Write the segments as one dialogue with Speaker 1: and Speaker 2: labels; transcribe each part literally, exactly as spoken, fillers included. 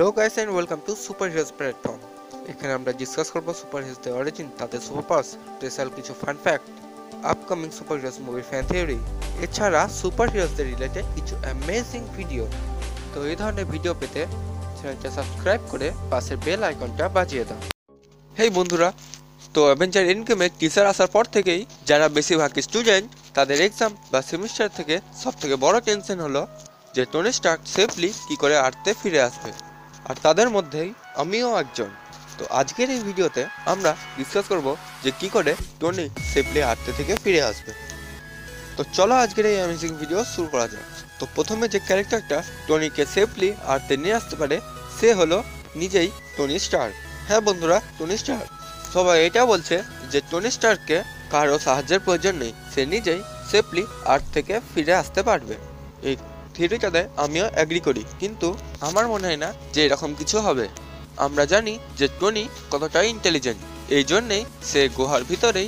Speaker 1: Hello guys and welcome to Super Heroes Platform. এখানে আমরা discuss করব সুপার হিরোজদের অরিজিন, তাদের সুপার পাওয়ার, স্পেশাল কিছু fun fact, upcoming super heroes movie fan theory, এছাড়া super হিরোজদের রিলেটেড কিছু অ্যামেজিং ভিডিও। তো এই ধরনের ভিডিও পেতে চ্যানেলটা সাবস্ক্রাইব করে পাশের বেল আইকনটা বাজিয়ে দাও। হেই বন্ধুরা, তো অ্যাভেঞ্জার এন্ডগেমের টিজার আসার পর থেকেই যারা বেশিরভাগ স্টুডেন্ট তাদের এক্সাম বা সেমিস্টার থেকে সবথেকে বড় টেনশন হলো যে টনি স্টার্ক সেফলি কি করে আর্থে ফিরে আসবে, আর তাদের মধ্যেই আমিও একজন। তো আজকের এই ভিডিওতে আমরা ডিসকাস করব যে কি করে টনি সেফলি আর্থে থেকে ফিরে আসবে। তো চলো আজকের এই অ্যামেজিং ভিডিও শুরু করা যাক। তো প্রথমে যে ক্যারেক্টারটা টনিকে সেফলি আর্থে নিয়ে আসতে পারে সে হলো নিজেই টনি স্টার্ক। হ্যাঁ বন্ধুরা, টনি স্টার্ক। সবাই এটা বলছে যে টনি স্টার্ককে কারো সাহায্যের প্রয়োজন নেই, সে নিজেই সেফলি আর্থ থেকে ফিরে আসতে পারবে। এই থিওরিটাতে আমিও এগ্রি করি, কিন্তু আমার মনে হয় না যে এরকম কিছু হবে। আমরা জানি যে টনি কতটা ইন্টেলিজেন্ট, এই জন্যেই সে গুহার ভিতরেই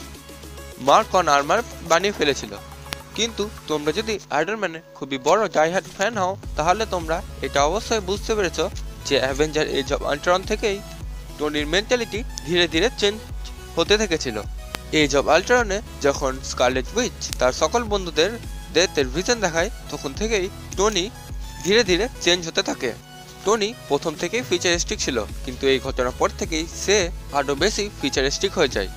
Speaker 1: মার্ক অন আর্মার বানিয়ে ফেলেছিল। কিন্তু তোমরা যদি আয়রন ম্যানের খুবই বড় ডাইহার্ড ফ্যান হও তাহলে তোমরা এটা অবশ্যই বুঝতে পেরেছ যে অ্যাভেঞ্জার এজ অফ আল্ট্রন থেকেই টনির মেন্টালিটি ধীরে ধীরে চেঞ্জ হতে থেকেছিল। এজ অফ আল্ট্রনে যখন স্কারলেট উইচ তার সকল বন্ধুদের ডেথের ভিশন দেখায় তখন থেকেই টনি ধীরে ধীরে চেঞ্জ হতে থাকে। টনি প্রথম থেকেই ফিচারিস্টিক ছিল, কিন্তু এই ঘটনার পর থেকেই সে আরও বেশি ফিচারিস্টিক হয়ে যায়।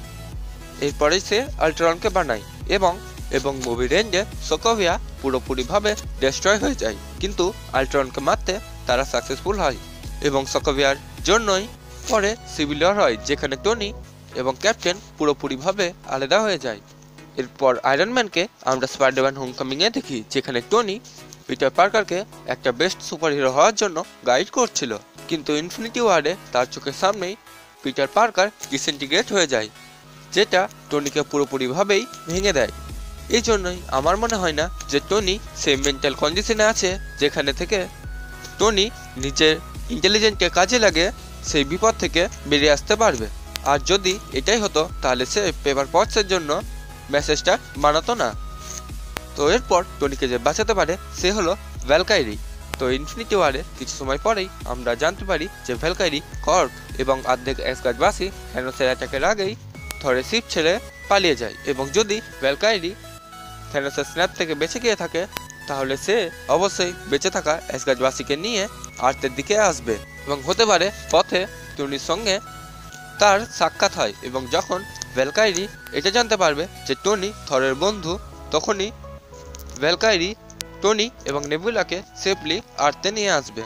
Speaker 1: এরপরেই সে আল্ট্রনকে বানায় এবং এবং মুভি রেঞ্জে সোকোভিয়া পুরোপুরিভাবে ডিস্ট্রয় হয়ে যায়, কিন্তু আল্ট্রনকে মারতে তারা সাকসেসফুল হয় এবং সোকোভিয়ার জন্যই পরে সিভিল ওয়ার হয়, যেখানে টনি এবং ক্যাপ্টেন পুরোপুরিভাবে আলাদা হয়ে যায়। এরপর আয়রন ম্যানকে আমরা স্পাইডারম্যান হোমকামিংয়ে দেখি, যেখানে টনি পিটার পার্কারকে একটা বেস্ট সুপার হিরো হওয়ার জন্য গাইড করছিল, কিন্তু ইনফিনিটি ওয়ারে তার চোখের সামনেই পিটার পার্কার ডিসইন্টিগ্রেট হয়ে যায়, যেটা টনিকে পুরোপুরিভাবেই ভেঙে দেয়। এই জন্যই আমার মনে হয় না যে টনি সেই মেন্টাল কন্ডিশনে আছে যেখানে থেকে টনি নিজের ইন্টেলিজেন্টকে কাজে লাগে সেই বিপদ থেকে বেরিয়ে আসতে পারবে। আর যদি এটাই হতো তাহলে সে পেপার পটসের জন্য মেসেজটা বানাতো না। তো এরপর টনিকে যে বাঁচাতে পারে সে হলো ভ্যালকাইরি। তো ইনফিনিটি ওয়ারে কিছু সময় পরেই আমরা জানতে পারি যে ভ্যালকাইরি, কর্ক এবং অর্ধেক অ্যাসগার্ডবাসী থ্যানোসের অ্যাটাকের আগেই থরের শিপ ছেড়ে পালিয়ে যায়, এবং যদি ভ্যালকাইরি থ্যানোসের স্ন্যাপ থেকে বেঁচে গিয়ে থাকে তাহলে সে অবশ্যই বেঁচে থাকা অ্যাসগার্ডবাসীকে নিয়ে আর্থের দিকে আসবে, এবং হতে পারে পথে টনির সঙ্গে তার সাক্ষাৎ হয়। এবং যখন ভ্যালকাইরি এটা জানতে পারবে যে টনি থরের বন্ধু, তখনই ভ্যালকাইরি টনি এবং নেবুলাকে সেফলি আর্থে নিয়ে আসবে।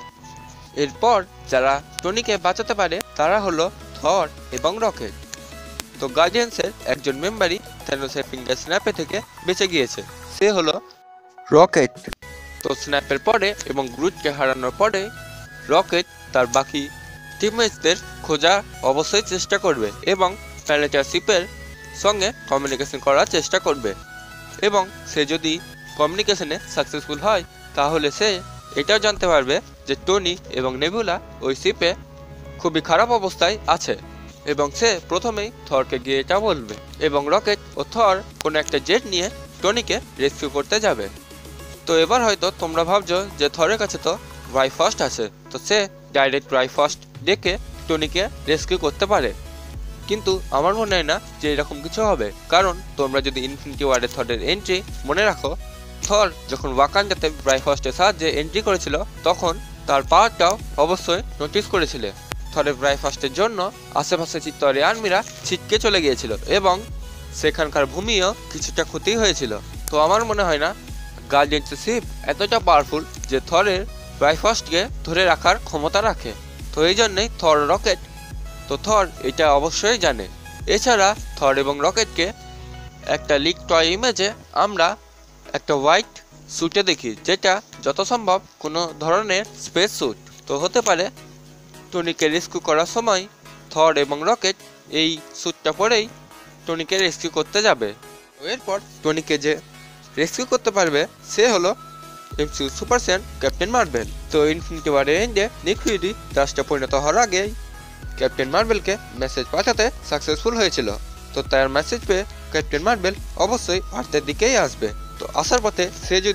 Speaker 1: এরপর যারা টনিকে বাঁচাতে পারে তারা হলো থর এবং রকেট। তো গার্ডিয়ান্সের একজন মেম্বারই থ্যানোসের ফিঙ্গার স্ন্যাপে থেকে বেঁচে গিয়েছে, সে হলো রকেট। তো স্ন্যাপের পরে এবং গ্রুটকে হারানোর পরে রকেট তার বাকি টিমমেটসদের খোঁজা অবশ্যই চেষ্টা করবে এবং প্ল্যানেটার শিপের সঙ্গে কমিউনিকেশন করার চেষ্টা করবে, এবং সে যদি কমিউনিকেশনে সাকসেসফুল হয় তাহলে সে এটাও জানতে পারবে যে টনি এবং নেবুলা ওই শিপে খুবই খারাপ অবস্থায় আছে, এবং সে প্রথমেই থরকে গিয়ে এটা বলবে, এবং রকেট ও থর কোনো একটা জেট নিয়ে টনিকে রেস্কিউ করতে যাবে। তো এবার হয়তো তোমরা ভাবছো যে থরের কাছে তো রাইফাস্ট আছে, তো সে ডাইরেক্ট রাইফাস্ট ডেকে টনিকে রেস্কিউ করতে পারে, কিন্তু আমার মনে হয় না যে এরকম কিছু হবে। কারণ তোমরা যদি ইনফিনিটি ওয়ারে থরের এন্ট্রি মনে রাখো, থর যখন ওয়াকান্ডাতে ব্রাইফাস্টের সাহায্যে এন্ট্রি করেছিল তখন তার পাওয়ারটাও অবশ্যই নোটিস করেছিল। থরের ব্রাইফাস্টের জন্য আশেপাশে চিত্তরে আর্মিরা ছিটকে চলে গিয়েছিল এবং সেখানকার ভূমিও কিছুটা ক্ষতি হয়েছিল। তো আমার মনে হয় না গার্ডিয়ান্সের শিপ এতটা পাওয়ারফুল যে থরের ব্রাইফাস্টকে ধরে রাখার ক্ষমতা রাখে। তো এই জন্যই থর রকেট, তো থর এটা অবশ্যই জানে। এছাড়া থর এবং রকেটকে একটা লিক টয় ইমেজে আমরা একটা হোয়াইট স্যুটে দেখি, যেটা যত সম্ভব কোনো ধরনের স্পেস স্যুট। তো হতে পারে টনিকে রেস্কিউ করার সময় থর এবং রকেট এই স্যুটটা পরেই টনিকে রেস্কিউ করতে যাবে। এরপর টনিকে যে রেস্কিউ করতে পারবে সে হলো এমসিইউ সুপার স্যান ক্যাপ্টেন মার্ভেল। তো ইনফিনিটি ওয়ারে এন্ডে নিক ফিউরি রাষ্ট্রে পরিণত হওয়ার আগেই ক্যাপ্টেন মার্ভেলকে মেসেজ পাঠাতে সাকসেসফুল হয়েছিল। তো তার মেসেজ পেয়ে ক্যাপ্টেন মার্ভেল অবশ্যই আর্থের দিকেই আসবে। তো আসার পথে সে যদি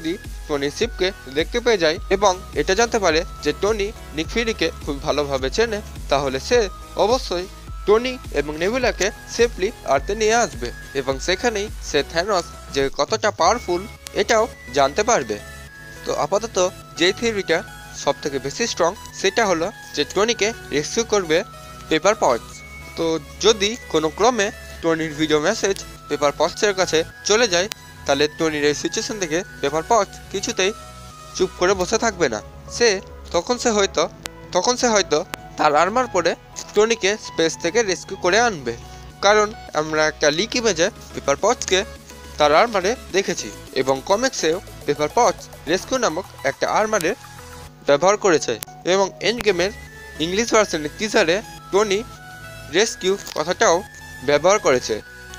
Speaker 1: টনির শিপকে দেখতে পেয়ে যায় এবং এটা জানতে পারে যে টনি নিক ফিউরিকে খুব ভালোভাবে চেনে, তাহলে সে অবশ্যই টনি এবং নেবুলাকে সেফলি আর্থে নিয়ে আসবে এবং সেখানেই সে থ্যানস যে কতটা পাওয়ারফুল এটাও জানতে পারবে। তো আপাতত যে থিওরিটা সব থেকে বেশি স্ট্রং সেটা হলো যে টনিকে রেস্কিউ করবে পেপার পটস। তো যদি কোনো ক্রমে টনির ভিডিও মেসেজ পেপার পটসের কাছে চলে যায় তাহলে টনির এই সিচুয়েশন থেকে পেপার পটস কিছুতেই চুপ করে বসে থাকবে না। সে তখন সে হয়তো তখন সে হয়তো তার আর্মার পরে টনিকে স্পেস থেকে রেস্কিউ করে আনবে, কারণ আমরা একটা লিক ইমেজে পেপার পটসকে তার আর্মারে দেখেছি এবং কমিক্সেও পেপার পটস রেস্কিউ নামক একটা আর্মারের ব্যবহার করেছে এবং এন্ড গেমের ইংলিশ ভার্সনের টিজারে টনি রেস্কিউ কথাটাও ব্যবহার করেছে।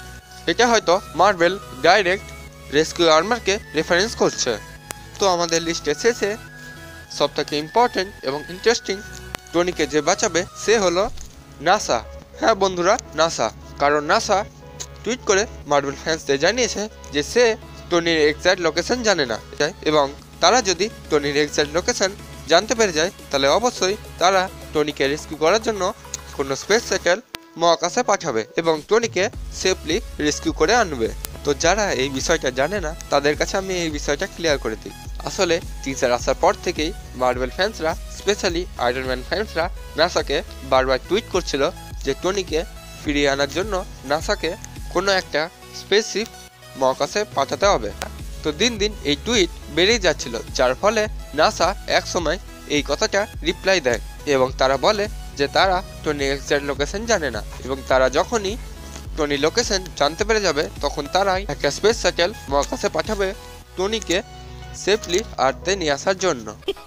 Speaker 1: এটা হয়তো মার্বেল ডাইরেক্ট রেস্কিউ আর্মারকে রেফারেন্স করছে। তো আমাদের লিস্টের শেষে সবথেকে ইম্পর্টেন্ট এবং ইন্টারেস্টিং টনিকে যে বাঁচাবে সে হলো নাসা। হ্যাঁ বন্ধুরা, নাসা। কারণ নাসা টুইট করে মার্বেল ফ্যান্সদের জানিয়েছে যে সে টনির এক্সাক্ট লোকেশন জানে না এবং তারা যদি টনির এক্সাক্ট লোকেশন জানতে পেরে যায় তাহলে অবশ্যই তারা টনিকে রেস্কিউ করার জন্য কোনো স্পেস স্যাটেল মহাকাশে পাঠাবে এবং টনিকে সেফলি রেস্কিউ করে আনবে। তো যারা এই বিষয়টা জানে না তাদের কাছে আমি এই বিষয়টা ক্লিয়ার করে দিই। আসলে টিজার আসার পর থেকেই মার্বেল ফ্যান্সরা, স্পেশালি আয়রন ম্যান ফ্যান্সরা নাসাকে বারবার টুইট করছিল যে টনিকে ফিরিয়ে আনার জন্য নাসাকে কোনো একটা স্পেসশিপ মহাকাশে পাঠাতে হবে। তো দিন দিন এই টুইট বেড়েই যাচ্ছিল, যার ফলে নাসা এক সময় এই কথাটা রিপ্লাই দেয় এবং তারা বলে যে তারা টনির এক্সাক্ট লোকেশন জানে না এবং তারা যখনই টনির লোকেশন জানতে পেরে যাবে তখন তারাই একটা স্পেস স্যাটেল মহাকাশে পাঠাবে টনিকে সেফলি আর্থে নিয়ে আসার জন্য।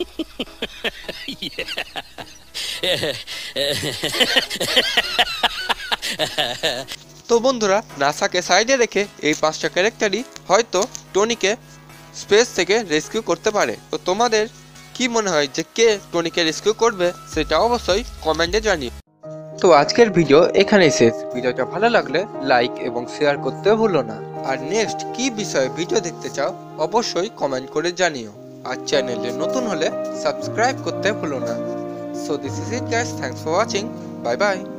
Speaker 1: তো বন্ধুরা, নাসাকে সাইডে রেখে এই পাঁচটা ক্যারেক্টারই হয়তো টনিকে স্পেস থেকে রেস্কিউ করতে পারে। তো তোমাদের কি মনে হয় যে কে টনিকে রেস্কিউ করবে সেটা অবশ্যই কমেন্টে জানিও। তো আজকের ভিডিও এখানেই শেষ। ভিডিওটা ভালো লাগলে লাইক এবং শেয়ার করতে ভুলো না। আর নেক্সট কি বিষয়ে ভিডিও দেখতে চাও অবশ্যই কমেন্ট করে জানিও। আর চ্যানেলে নতুন হলে সাবস্ক্রাইব করতে ভুলো না। So this is it guys, thanks for watching, bye by.